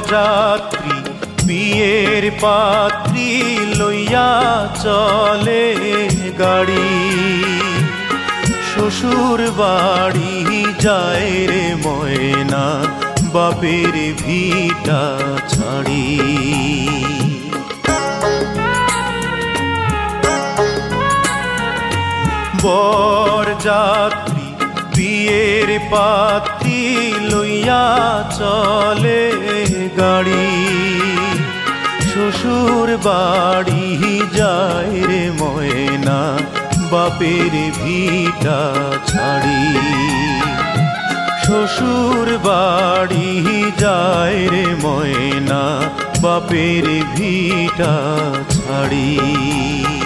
যাত্রী বিয়ের পাত্রী লইয়া চলে গাড়ি। শ্বশুর বাড়ি যায় রে ময়না বাপের ভিটা ছাড়ি। বর যাত্রী বিয়ের পাত্রী লইয়া চলে গাড়ি। শ্বশুর বাড়ি যায় রে ময়না বাপের ভিটা ছাড়ি। শ্বশুর বাড়ি যায় রে ময়না বাপের ভিটা ছাড়ি।